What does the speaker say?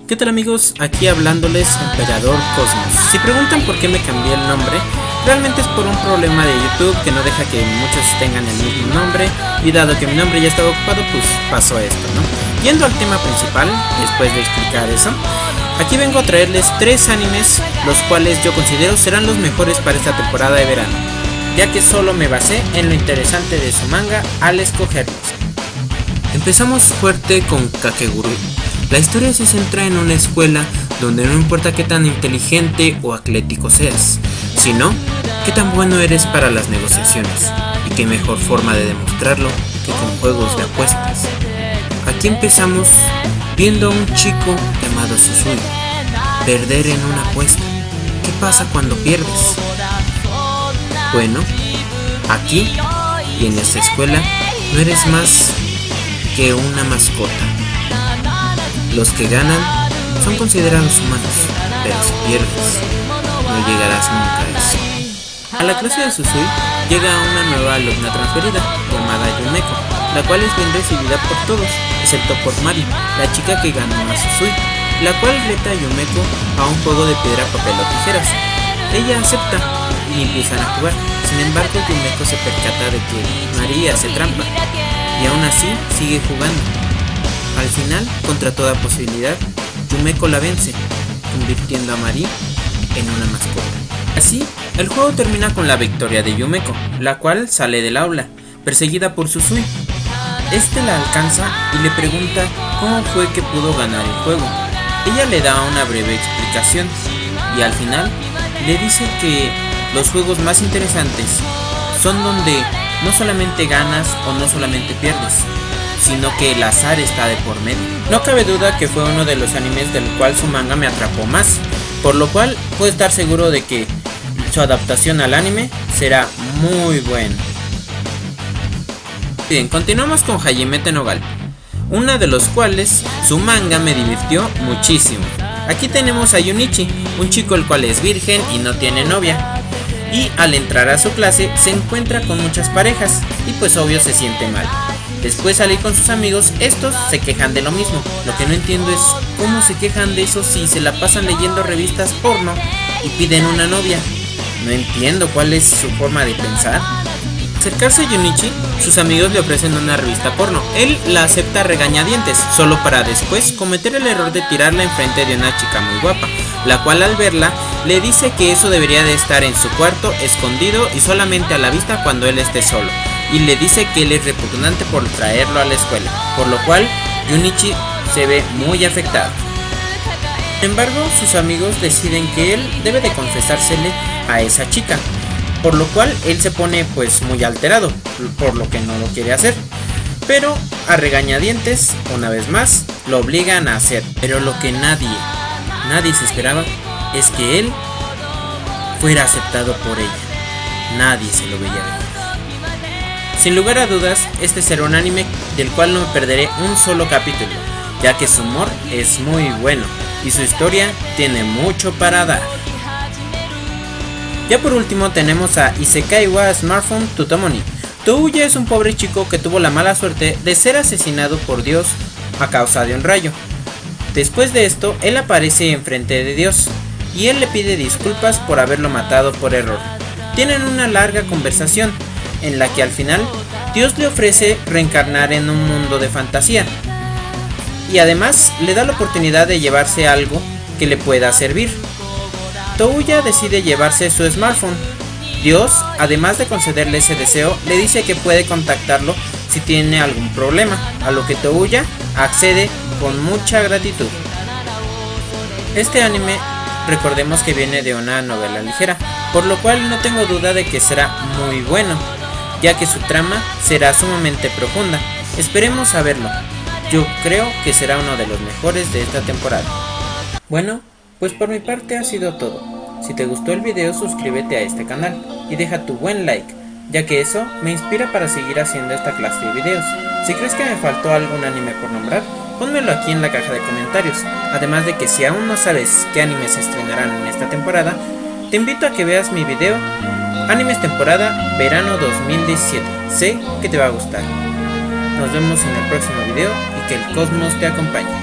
¿Qué tal amigos? Aquí hablándoles Emperador Cosmos. Si preguntan por qué me cambié el nombre, realmente es por un problema de YouTube que no deja que muchos tengan el mismo nombre, y dado que mi nombre ya estaba ocupado, pues pasó esto, ¿no? Yendo al tema principal, después de explicar eso, aquí vengo a traerles 3 animes, los cuales yo considero serán los mejores para esta temporada de verano, ya que solo me basé en lo interesante de su manga al escogerlos. Empezamos fuerte con Kakegurui. La historia se centra en una escuela donde no importa qué tan inteligente o atlético seas, sino qué tan bueno eres para las negociaciones, y qué mejor forma de demostrarlo que con juegos de apuestas. Aquí empezamos viendo a un chico llamado Susui perder en una apuesta. ¿Qué pasa cuando pierdes? Bueno, aquí y en esta escuela no eres más que una mascota. Los que ganan son considerados humanos, pero si pierdes, no llegarás nunca a eso. A la clase de Susui llega una nueva alumna transferida, llamada Yumeko, la cual es bien recibida por todos, excepto por Mari, la chica que ganó a Susui, la cual reta a Yumeko a un juego de piedra, papel o tijeras. Ella acepta y empiezan a jugar. Sin embargo, Yumeko se percata de que Mari hace trampa, y aún así sigue jugando. Al final, contra toda posibilidad, Yumeko la vence, convirtiendo a Mari en una mascota. Así, el juego termina con la victoria de Yumeko, la cual sale del aula, perseguida por Susui. Este la alcanza y le pregunta cómo fue que pudo ganar el juego. Ella le da una breve explicación y al final le dice que los juegos más interesantes son donde no solamente ganas o no solamente pierdes, sino que el azar está de por medio. No cabe duda que fue uno de los animes del cual su manga me atrapó más, por lo cual puedo estar seguro de que su adaptación al anime será muy buena. Bien, continuamos con Hajime no Ippo, una de los cuales su manga me divirtió muchísimo. Aquí tenemos a Junichi, un chico el cual es virgen y no tiene novia, y al entrar a su clase se encuentra con muchas parejas y pues obvio se siente mal. Después de salir con sus amigos, estos se quejan de lo mismo. Lo que no entiendo es cómo se quejan de eso si se la pasan leyendo revistas porno y piden una novia. No entiendo cuál es su forma de pensar. Al acercarse a Junichi, sus amigos le ofrecen una revista porno. Él la acepta a regañadientes, solo para después cometer el error de tirarla enfrente de una chica muy guapa, la cual al verla le dice que eso debería de estar en su cuarto, escondido y solamente a la vista cuando él esté solo, y le dice que él es repugnante por traerlo a la escuela, por lo cual Junichi se ve muy afectado. Sin embargo, sus amigos deciden que él debe de confesársele a esa chica, por lo cual él se pone pues muy alterado, por lo que no lo quiere hacer, pero a regañadientes, una vez más, lo obligan a hacer. Pero lo que nadie se esperaba es que él fuera aceptado por ella. Nadie se lo veía venir. Sin lugar a dudas, este será un anime del cual no me perderé un solo capítulo, ya que su humor es muy bueno y su historia tiene mucho para dar. Ya por último tenemos a Isekai wa Smartphone Tutomoni. Touya es un pobre chico que tuvo la mala suerte de ser asesinado por Dios a causa de un rayo. Después de esto, él aparece enfrente de Dios y él le pide disculpas por haberlo matado por error. Tienen una larga conversación en la que al final Dios le ofrece reencarnar en un mundo de fantasía y además le da la oportunidad de llevarse algo que le pueda servir. Touya decide llevarse su smartphone. Dios, además de concederle ese deseo, le dice que puede contactarlo si tiene algún problema, a lo que Touya accede con mucha gratitud. Este anime, recordemos que viene de una novela ligera, por lo cual no tengo duda de que será muy bueno, ya que su trama será sumamente profunda. Esperemos a verlo. Yo creo que será uno de los mejores de esta temporada. Bueno, pues por mi parte ha sido todo. Si te gustó el video, suscríbete a este canal y deja tu buen like, ya que eso me inspira para seguir haciendo esta clase de videos. Si crees que me faltó algún anime por nombrar, pónmelo aquí en la caja de comentarios. Además de que si aún no sabes qué animes se estrenarán en esta temporada, te invito a que veas mi video Animes temporada verano 2017. Sé que te va a gustar. Nos vemos en el próximo video y que el cosmos te acompañe.